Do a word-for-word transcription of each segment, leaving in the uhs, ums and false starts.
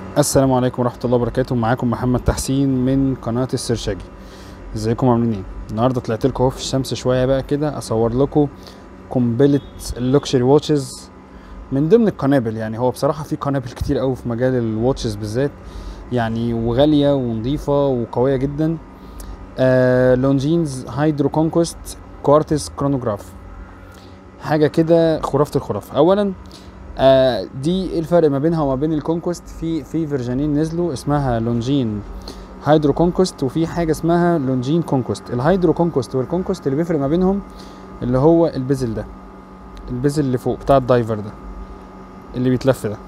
السلام عليكم ورحمة الله وبركاته. معاكم محمد تحسين من قناة السرشاجي. ازيكم عاملين ايه؟ النهارده طلعت لكم اهو في الشمس شوية بقى كده اصور لكم قنبلة اللوكشري واتشز من ضمن القنابل. يعني هو بصراحة في قنابل كتير قوي في مجال الواتشز بالذات، يعني وغالية ونظيفة وقوية جدا. آه لونجينز هايدرو كونكوست كوارتز كرونوجراف، حاجة كده خرافة الخرافة. اولا آه دي ايه الفرق ما بينها وما بين الكونكوست؟ في في فيرجنين نزلوا اسمها لونجين هايدرو كونكوست، وفي حاجه اسمها لونجين كونكوست. الهايدرو كونكوست والكونكوست اللي بيفرق ما بينهم اللي هو البزل ده، البزل اللي فوق بتاع الدايفر ده اللي بيتلف ده،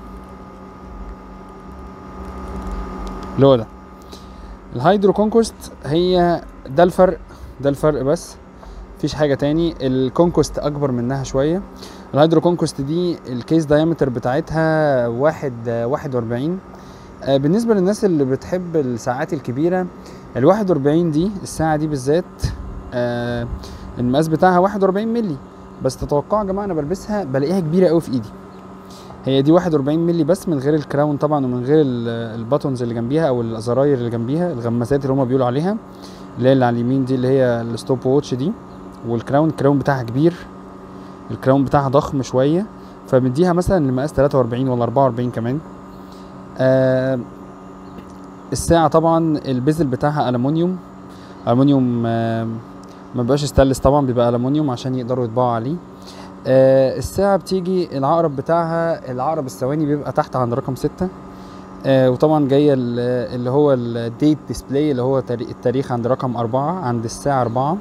اللي هو ده الهايدرو كونكوست. هي ده الفرق، ده الفرق بس مفيش حاجه تاني. الكونكوست اكبر منها شويه. الهايدرو كونكوست دي الكيس دايمتر بتاعتها واحد واحد واربعين. آه بالنسبه للناس اللي بتحب الساعات الكبيره، ال واحد واربعين دي الساعه دي بالذات آه المقاس بتاعها واحد واربعين مللي، بس تتوقعوا يا جماعه انا بلبسها بلاقيها كبيره قوي في ايدي. هي دي واحد واربعين مللي بس من غير الكراون طبعا، ومن غير الباتونز اللي جنبيها او الزراير اللي جنبيها، الغماسات اللي هما بيقولوا عليها، اللي هي اللي على اليمين دي اللي هي الستوب ووتش دي. والكراون الكراون بتاعها كبير، الكراون بتاعها ضخم شويه، فمديها مثلا لمقاس تلاتة واربعين ولا اربعة واربعين كمان. آه الساعه طبعا البزل بتاعها الومنيوم، الومنيوم آه ما بيبقاش ستانلس طبعا، بيبقى الومنيوم عشان يقدروا يطبعوا عليه. آه الساعه بتيجي العقرب بتاعها، العقرب الثواني بيبقى تحت عند رقم ستة. آه وطبعا جايه اللي هو الديت ديسبلاي اللي هو التاريخ عند رقم أربعة، عند الساعه أربعة.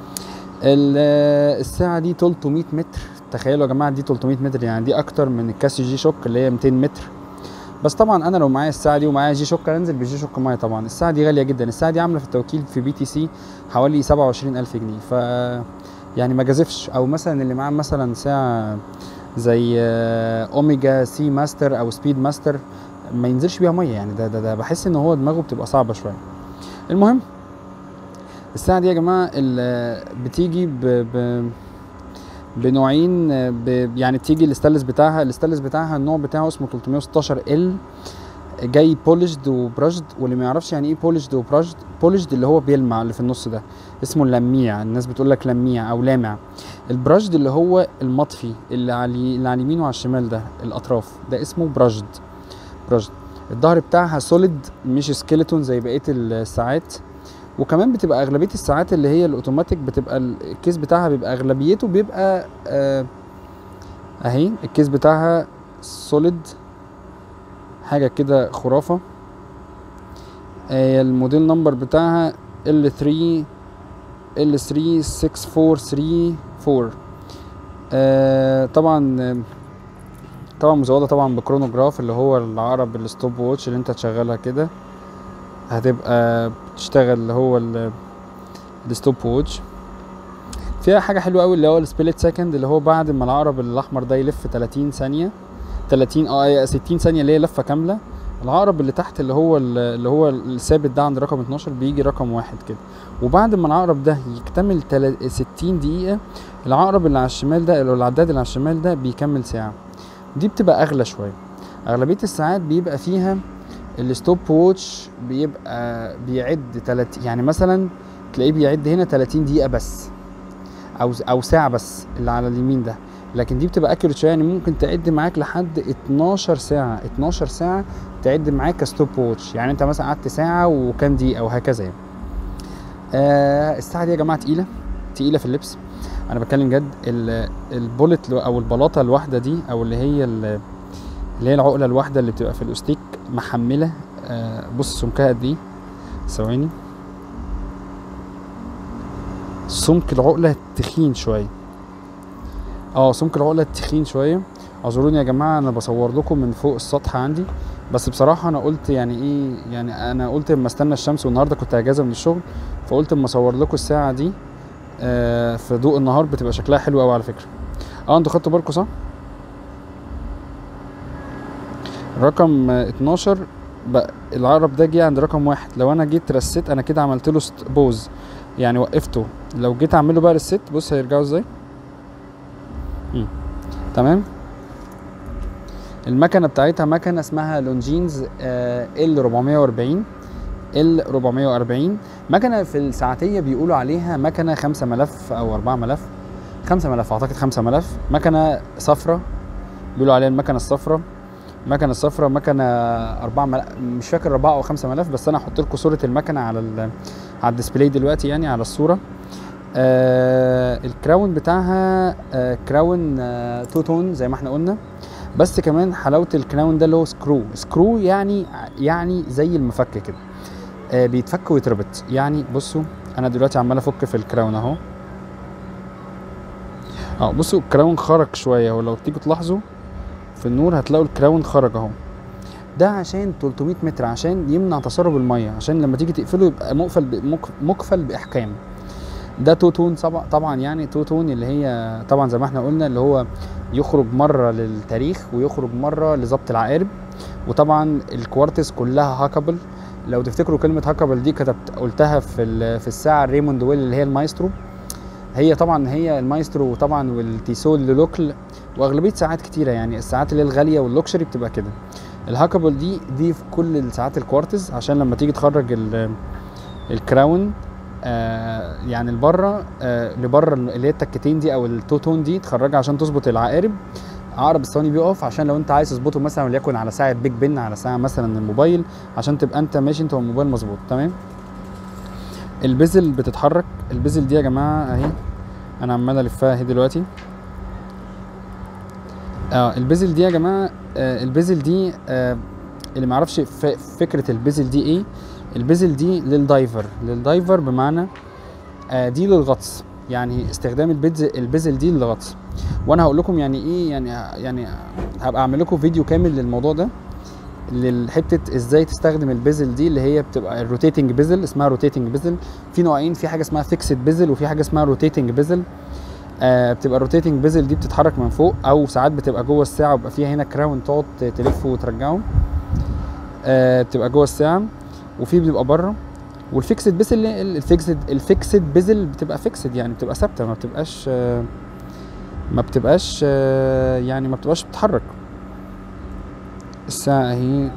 الساعه دي تلتمية متر. تخيلوا يا جماعه دي تلتمية متر، يعني دي اكتر من الكاسيو جي شوك اللي هي ميتين متر. بس طبعا انا لو معايا الساعه دي ومعايا جي شوك انزل بجي شوك معايا. طبعا الساعه دي غاليه جدا، الساعه دي عامله في التوكيل في بي تي سي حوالي سبعة وعشرين الف جنيه، ف يعني ما جازفش. او مثلا اللي معاه مثلا ساعه زي اوميجا سي ماستر او سبيد ماستر ما ينزلش بيها ميه، يعني ده ده, ده بحس ان هو دماغه بتبقى صعبه شويه. المهم الساعه دي يا جماعه بتيجي ب, ب بنوعين، ب... يعني بتيجي الاستانلس بتاعها، الاستانلس بتاعها النوع بتاعه اسمه تلتمية وستاشر ال، جاي بولشد وبرشد. واللي ما يعرفش يعني ايه بولشد وبرشد، بولشد اللي هو بيلمع اللي في النص ده اسمه لميع، الناس بتقول لك لميع او لامع. البرشد اللي هو المطفي اللي على اللي على اليمين وعلى الشمال ده الاطراف، ده اسمه برشد. برشد الظهر بتاعها سوليد مش سكيلتون زي بقيه الساعات. وكمان بتبقى اغلبيه الساعات اللي هي الاوتوماتيك بتبقى الكيس بتاعها بيبقى اغلبيته بيبقى آه اهي الكيس بتاعها سوليد، حاجه كده خرافه. آه الموديل نمبر بتاعها ال تلاتة ال تلاتة ستة اربعة تلاتة اربعة. آه طبعا طبعا مزوده طبعا بكرونوجراف اللي هو العقرب الستوب ووتش اللي انت تشغلها كده هتبقى بتشتغل اللي هو الستوب ووتش. فيها حاجه حلوه قوي اللي هو السبليت سكند، اللي هو بعد ما العقرب الاحمر ده يلف تلاتين ثانيه، تلاتين اه ستين ثانيه اللي هي لفه كامله، العقرب اللي تحت اللي هو اللي هو الثابت ده عند رقم اتناشر بيجي رقم واحد كده. وبعد ما العقرب ده يكتمل ستين دقيقه، العقرب اللي على الشمال ده اللي هو العداد اللي على الشمال ده بيكمل ساعه. دي بتبقى اغلى شويه. اغلبيه الساعات بيبقى فيها الستوب ووتش بيبقى بيعد تلاتين، يعني مثلا تلاقيه بيعد هنا تلاتين دقيقه بس او او ساعه بس اللي على اليمين ده، لكن دي بتبقى اكيوريت شويه، يعني ممكن تعد معاك لحد اتناشر ساعه، اتناشر ساعه تعد معاك كستوب ووتش، يعني انت مثلا قعدت ساعه وكام دقيقه وهكذا يعني. آه الساعه دي يا جماعه تقيله، تقيله في اللبس. انا بتكلم جد. البولت او البلاطه الواحده دي او اللي هي اللي هي العقله الواحده اللي بتبقى في الاستيك محمله. آه بص سمكها قد ايه، ثواني. سمك العقله تخين شويه، اه سمك العقله تخين شويه. اعذروني يا جماعه انا بصور لكم من فوق السطح عندي، بس بصراحه انا قلت يعني ايه، يعني انا قلت اما استنى الشمس، والنهارده كنت اجازه من الشغل، فقلت اما اصور لكم الساعه دي آه في ضوء النهار بتبقى شكلها حلو قوي على فكره. اه انتوا خدتوا بالكم صح؟ رقم اتناشر بقى العقرب ده جه عند رقم واحد. لو انا جيت رست انا كده عملت له بوز، يعني وقفته. لو جيت اعمله بقى ريست بص هيرجعوا ازاي. مم. تمام. المكنه بتاعتها مكنه اسمها لونجينز ال أربعمية وأربعين ال أربعمية وأربعين. مكنه في الساعتيه بيقولوا عليها مكنه خمسة ملف او أربعة ملف، خمسة ملف اعتقد، خمسة ملف. مكنه صفرة بيقولوا عليها المكنه الصفرة. المكنه الصفرة مكنه أربعة ملف، مش فاكر أربعة او خمسة ملف، بس انا هحط لكم صوره المكنه على على الديسبلاي دلوقتي، يعني على الصوره. آه الكراون بتاعها آه كراون آه تو تون زي ما احنا قلنا. بس كمان حلاوه الكراون ده اللي هو سكرو. سكرو يعني يعني زي المفك كده، آه بيتفك ويتربط. يعني بصوا انا دلوقتي عمال افك في الكراون اهو. اه بصوا الكراون خرج شويه، ولو تيجوا تلاحظوا في النور هتلاقوا الكراون خرج اهو. ده عشان تلتمية متر، عشان يمنع تسرب الميه، عشان لما تيجي تقفله يبقى مقفل مقفل باحكام. ده تو تون طبعا، يعني تو تون اللي هي طبعا زي ما احنا قلنا اللي هو يخرج مره للتاريخ ويخرج مره لظبط العقارب. وطبعا الكوارتز كلها هاكابل. لو تفتكروا كلمه هاكابل دي كتبت قلتها في في الساعه الريموند ويل اللي هي المايسترو. هي طبعا هي المايسترو طبعا والتيسول لوكل، واغلبيه ساعات كتيره يعني الساعات اللي هي الغاليه واللوكشري بتبقى كده. الهاكابل دي دي في كل الساعات الكوارتز، عشان لما تيجي تخرج الكراون آه يعني لبره آه لبره اللي هي التكتين دي او التوتون دي تخرجها عشان تظبط العقارب. عقرب الثواني بيقف، عشان لو انت عايز تظبطه مثلا وليكن على ساعه بيج بن، على ساعه مثلا الموبايل، عشان تبقى انت ماشي انت والموبايل مظبوط تمام. البزل بتتحرك. البزل دي يا جماعه اهي، انا عمال الفها اهي دلوقتي. اه البزل دي يا جماعه آه البزل دي آه اللي ما يعرفش فكره البزل دي ايه، البزل دي للدايفر. للدايفر بمعنى آه دي للغطس، يعني استخدام البزل البزل دي للغطس. وانا هقول لكم يعني ايه، يعني يعني هبقى اعمل لكم فيديو كامل للموضوع ده، للحته ازاي تستخدم البزل دي اللي هي بتبقى الروتيتنج بزل، اسمها روتيتنج بزل. في نوعين، في حاجه اسمها فيكسد بزل وفي حاجه اسمها روتيتنج بزل. آه بتبقى الروتيتنج بزل دي بتتحرك من فوق، او ساعات بتبقى جوه الساعه ويبقى فيها هنا كراون تقعد تلفه وترجعه. آه بتبقى جوه الساعه، وفي بتبقى بره. والفيكسد بزل الفيكسد الفيكسد بزل بتبقى فيكسد، يعني بتبقى ثابته، ما بتبقاش آه ما بتبقاش آه يعني ما بتبقاش بتتحرك. الساعه اهي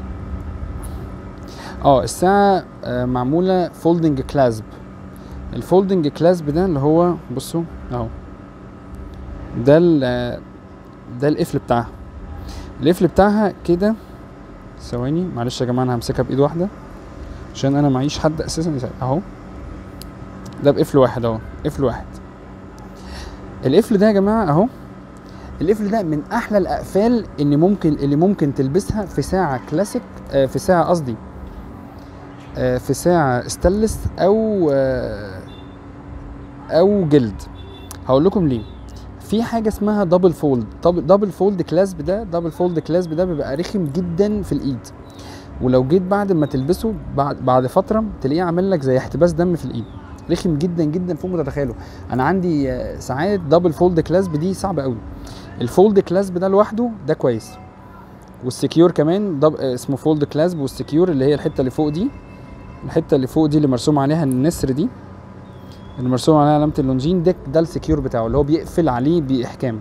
اه الساعه آه معموله فولدنج كلاسب. الفولدنج كلاسب ده اللي هو بصوا اهو، ده ده القفل بتاعها. القفل بتاعها كده. ثواني معلش يا جماعه، انا همسكها بايد واحده عشان انا معيش حد اساسا يساعد. اهو ده بقفل واحد اهو، قفل واحد. القفل ده يا جماعه اهو، القفل ده من احلى الاقفال اللي ممكن اللي ممكن تلبسها في ساعه كلاسيك، آه في ساعه قصدي آه في ساعه ستانلس او آه او جلد. هقول لكم ليه. في حاجه اسمها دبل فولد. دبل فولد كلاسب ده دبل فولد كلاسب ده بيبقى رخم جدا في الايد، ولو جيت بعد ما تلبسه بعد بعد فتره تلاقيه عامل لك زي احتباس دم في الايد، رخم جدا جدا فوق ما تتخيلوا. انا عندي ساعات دبل فولد كلاسب دي صعبه قوي. الفولد كلاسب ده لوحده ده كويس، والسكيور كمان دب... اسمه فولد كلاسب. والسكيور اللي هي الحته اللي فوق دي، الحته اللي فوق دي اللي مرسوم عليها النسر دي، اللي مرسوم عليها علامه اللونجين ده، ده السكيور بتاعه اللي هو بيقفل عليه باحكام.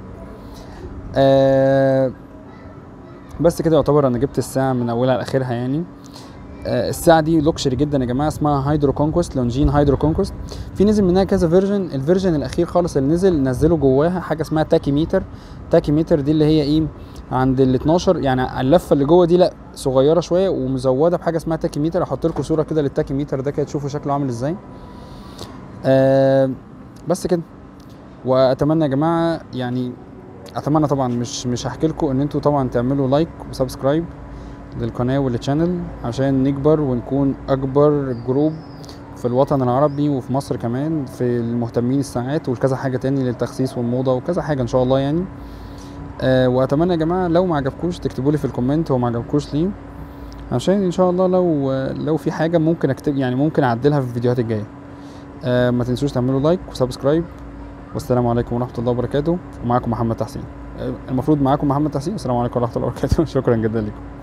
آه بس كده يعتبر انا جبت الساعه من اولها لاخرها يعني. آه الساعه دي لوكشري جدا يا جماعه، اسمها هايدرو كونكوست، لونجين هايدرو كونكوست. في نزل منها كذا فيرجن. الفيرجن الاخير خالص اللي نزل نزلوا جواها حاجه اسمها تاكي ميتر. تاكي ميتر دي اللي هي ايه، عند ال اتناشر يعني اللفه اللي جوه دي لا صغيره شويه ومزوده بحاجه اسمها تاكي ميتر. هحط لكم صوره كده للتاكي ميتر ده كده تشوفوا شكله عامل ازاي. آه بس كده. واتمنى يا جماعه يعني اتمنى طبعا مش مش هحكي لكم ان انتوا طبعا تعملوا لايك وسبسكرايب للقناه والتشانل عشان نكبر ونكون اكبر جروب في الوطن العربي وفي مصر كمان في المهتمين الساعات وكذا حاجه تاني للتخسيس والموضه وكذا حاجه ان شاء الله يعني. آه واتمنى يا جماعه لو ما عجبكوش تكتبوا لي في الكومنت هو ما عجبكوش ليه، عشان ان شاء الله لو لو في حاجه ممكن اكتب يعني ممكن اعدلها في الفيديوهات الجايه. آه ما تنسوش تعملوا لايك وسبسكرايب، والسلام عليكم ورحمه الله وبركاته. ومعاكم محمد تحسين، المفروض معاكم محمد تحسين. السلام عليكم ورحمه الله وبركاته. شكرا جدا لكم.